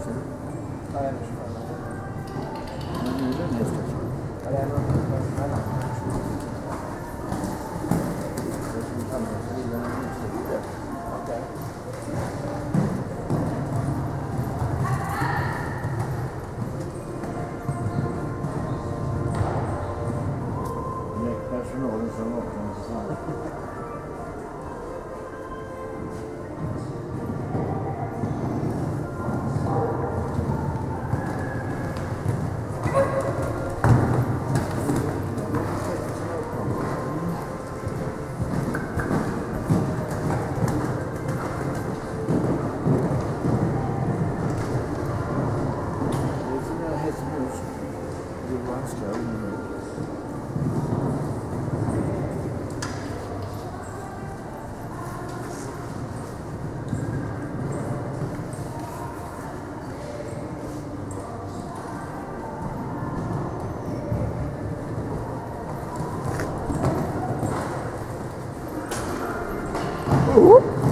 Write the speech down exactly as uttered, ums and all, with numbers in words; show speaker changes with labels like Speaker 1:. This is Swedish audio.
Speaker 1: Ja, det är tjugofem.
Speaker 2: Men nu är det nästa.
Speaker 1: Ja, det är någon mellan. Okej.
Speaker 2: Med personalen som vaknar tillsammans.
Speaker 1: Oh!